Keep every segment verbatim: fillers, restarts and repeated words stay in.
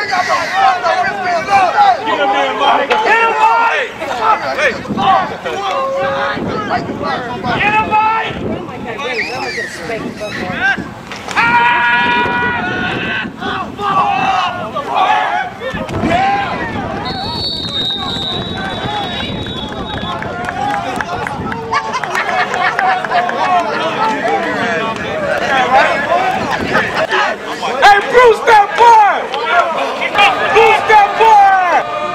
Hey, Bruce, that boy! Bruce, that boy!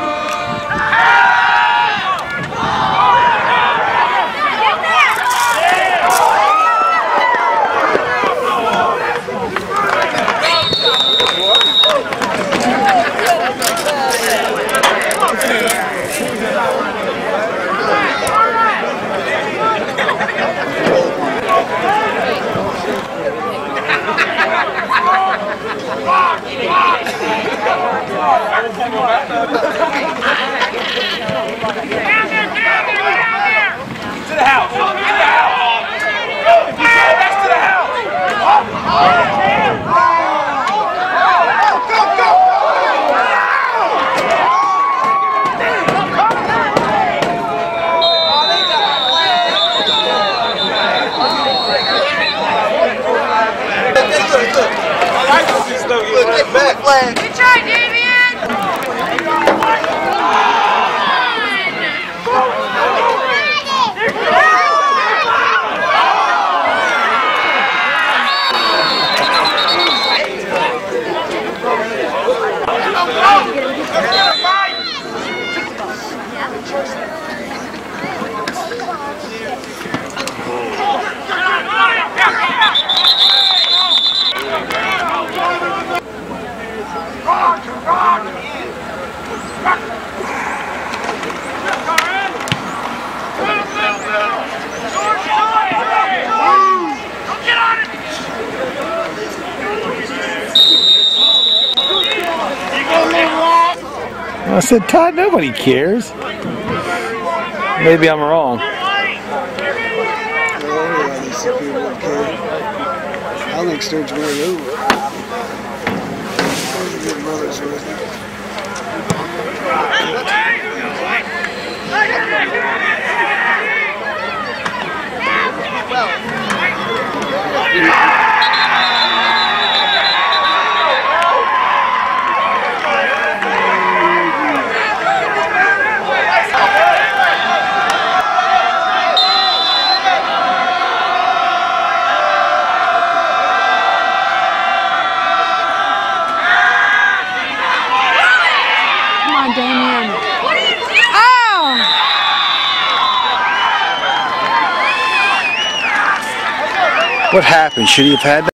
To the house! To the house! That's to the house! Go, go! I like this slow. Good try, Damian! I said, Todd, nobody cares. Maybe I'm wrong. I think Sturgeon really over. Damian. What are you doing? Oh! What happened? Should he have had that?